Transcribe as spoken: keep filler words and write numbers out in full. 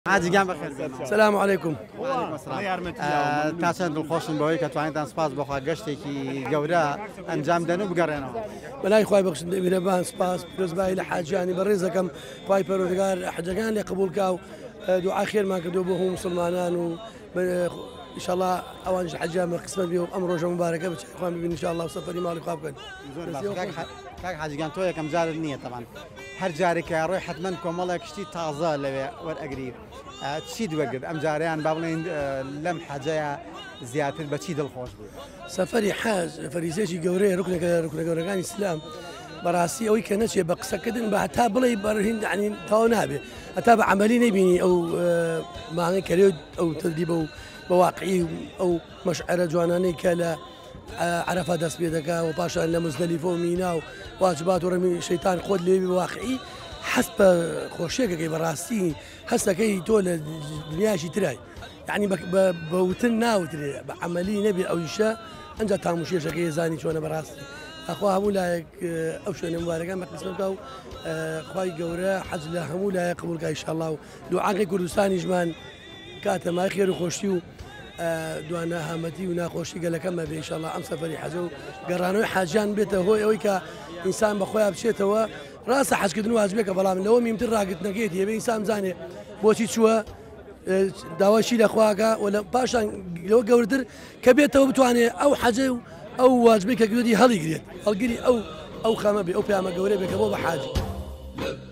عادي جام بخير. السلام عليكم. وعليكم السلام. تاسن دڵخۆشم بەوەی کە توانیتان سپاس بەخوا گەشتێکی گەورە ئەنجام دەن و بگەڕێنەوە. بەلای خوای بەخشن میرەبان سپاس پیرۆزبایی لە حاجیانی بەڕێز دەکەم خوای پەروەردگار حەجەکان لێ قبول کا و دوعا خێرمان کردو بۆ هەموو مسلمانان و ئینشاءالله ئەوانش حەجیان بە قسمەت بێ و ئەم ڕۆژە مبارەکە بچێخوان ببین ئینشاءالله و سەفەری ماڵی خوا بکەن. کاک حاجیگان تۆ یەکەم جارت نییە تەمان هەر جارێکە ڕۆی حتمەن کۆمەڵێک شتی تازە لەوێ وەرئەگری چی دووەگرت ئەم جاریان با بڵێن لەم حەجەیە زیاتر بە چی دڵخۆش بوو؟ سەفەری حاج فەریزێکی گەورەیە ڕوکنێکە ڕوکنە گەورەکانی ئیسلام بەڕاستی ئەوەی کە نەچێ بە قسەکردن بە هەتا بڵێ بەرهین عنی تاوا نابێ هەتا بە عەمەلی نەبینی ئەو مانگەی کەرێ ئەو تەدریبە و بە واقعی ئەو مەشعەرە جوانانەی کە لە عەرەفا دەست پێ دەکا و پاشان لە مزدەلیفە و مینا و واجبات و ڕەمی شەیتان خۆت لێوی بە واقعی حەست بە خۆشیێکەکەی بەڕاستی هەستەکەی تۆ لە دنیاشی ترای یعنی بەوتن ناوترێ بە عەمەلی نەبێ ئەویشە ئەنجا تاموشێشەکەی زانی چۆنە بەڕاستی ئەخوا هەموو لایەک ئەو شوێنە مبارەکان بە قسمەت بکە و خوای گەورە حەج لە هەموو لایەک قبول کە ئینشاءالله و دوعاکەی کوردستانیشمان کاتە مای خێر و خۆشی و دوانە هامەتی و ناخۆشی گەلەکەمە بێ ئینشاءالله ئەم سەفەری حەجە و گەڕانەوەی حاجیان بێتە هۆی ئەوەی کە ئینسان بەخۆیان بچێتەوە ڕاستە حەجکردن واجبێکە بەڵام لەوە میمتر ڕاگرتنەکەیەتی هەبێ ئینسان بزانێ بۆچی چووە داواشی لەخواکە و لە پاشان لەوە گەورتر کە بێتەوە بتوانێت ئەو حەجە و ئەو واجبەی کە گوێتی هەڵیگرێت هەڵگیری ئەو ئەو خەمە بێ ئەو پامە گەورە بێکە بۆ بە حاج.